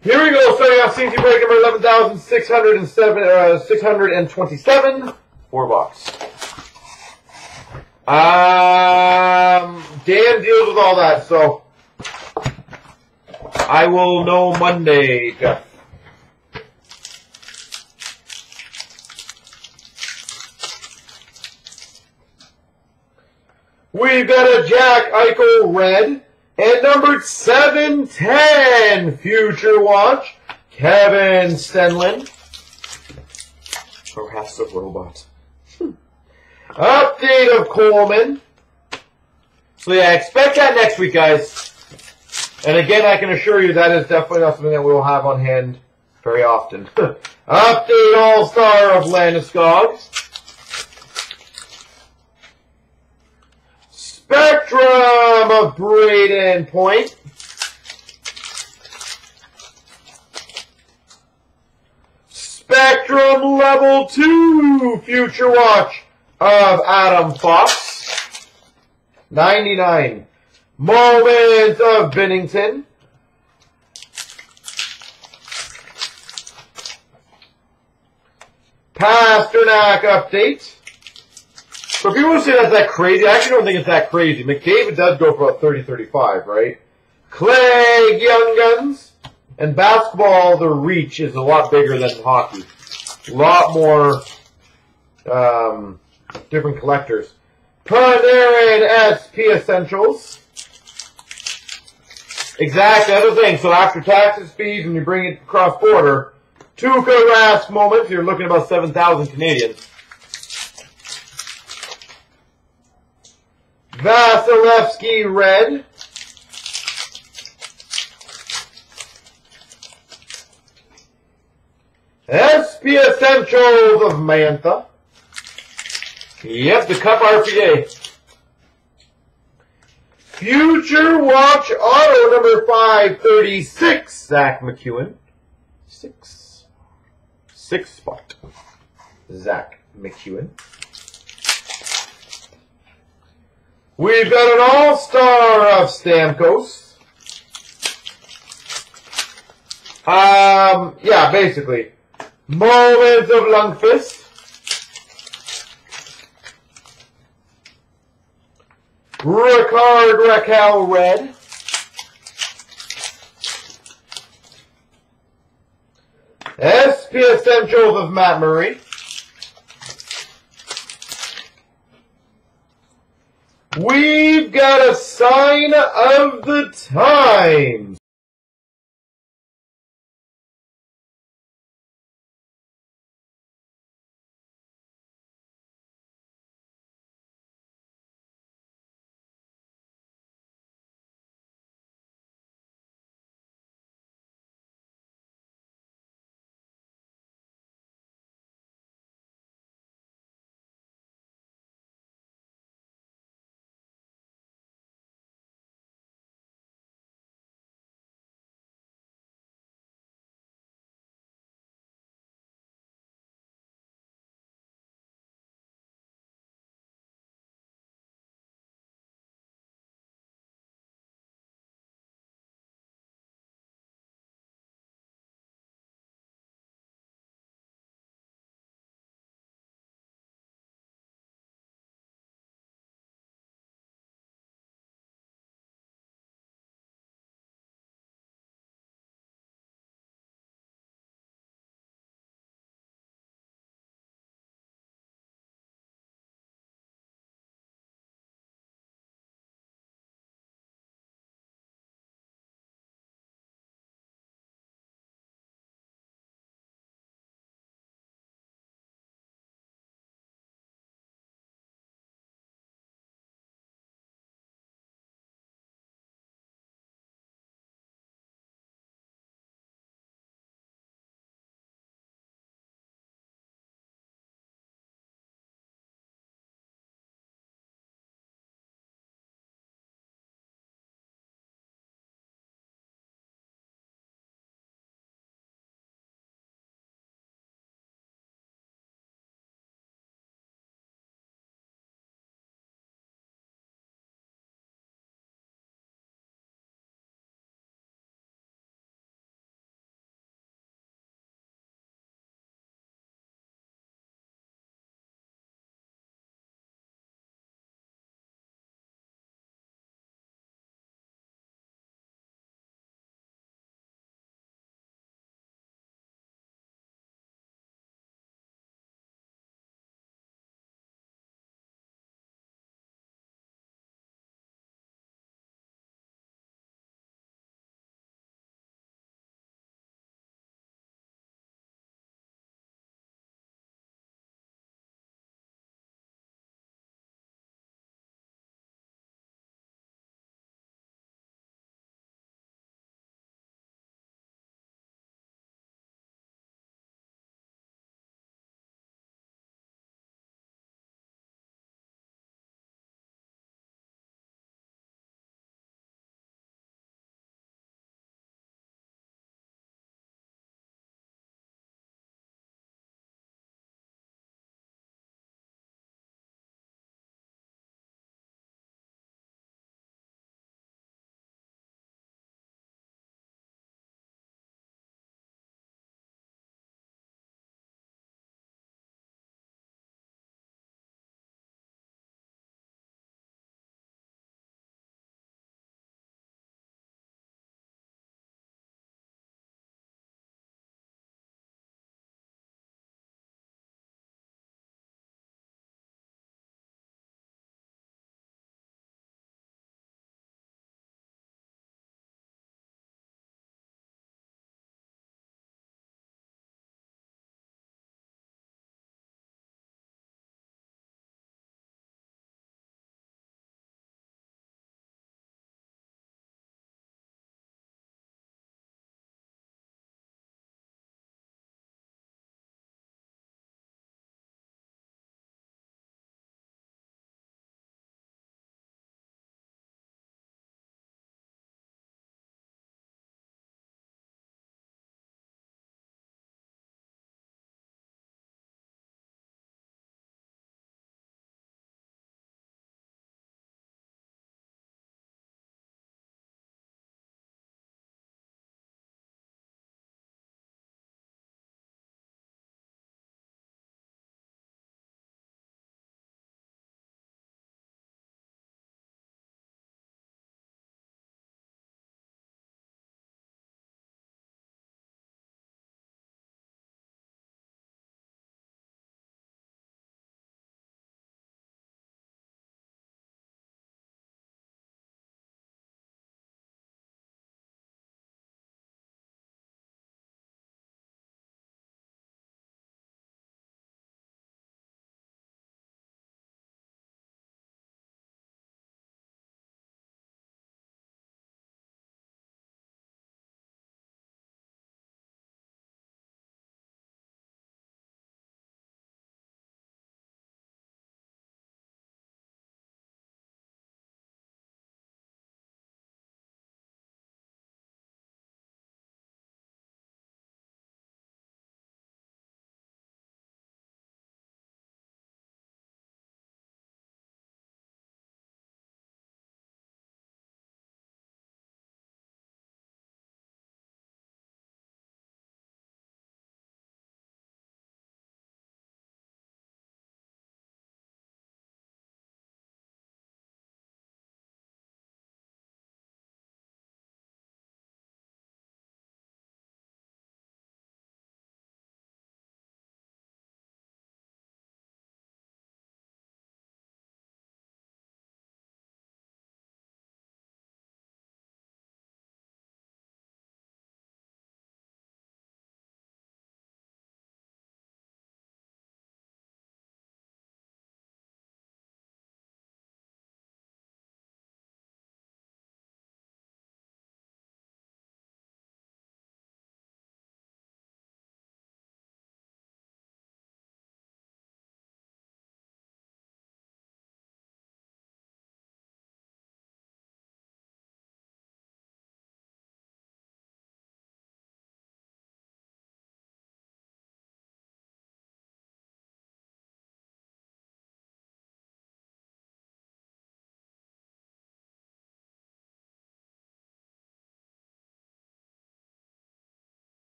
Here we go, starting off CNC break number 11,627, 4 box. Dan deals with all that, so I will know Monday, Jeff. We've got a Jack Eichel red and numbered 710 Future Watch, Kevin Stenlund. Perhaps a robot. Update of Coleman. So yeah, expect that next week, guys. And again, I can assure you that is definitely not something that we will have on hand very often. Update All-Star of Landeskog. Spectrum of Braden Point. Spectrum Level 2 Future Watch of Adam Fox. 99. Moments of Binnington. Pasternak update. So people say that's that crazy. I actually don't think it's that crazy. McDavid does go for about 30-35, right? Clegg Young Guns. And basketball, the reach is a lot bigger than hockey. A lot more different collectors. Panarin SP Essentials. Exactly, that's the thing. So after taxes, fees, and you bring it cross border, Tuukka Rask moments, you're looking at about 7,000 Canadian. Vasilevsky red. SP Essentials of Mantha. Yep, the Cup RPA. Future Watch Auto number 536, Zach McEwen. Six spot. Zach McEwen. We've got an All-Star of Stamkos. Yeah, basically. Moments of Lundqvist. Ricard Raquel red. SP Essentials of Matt Murray. We've got a Sign of the Times.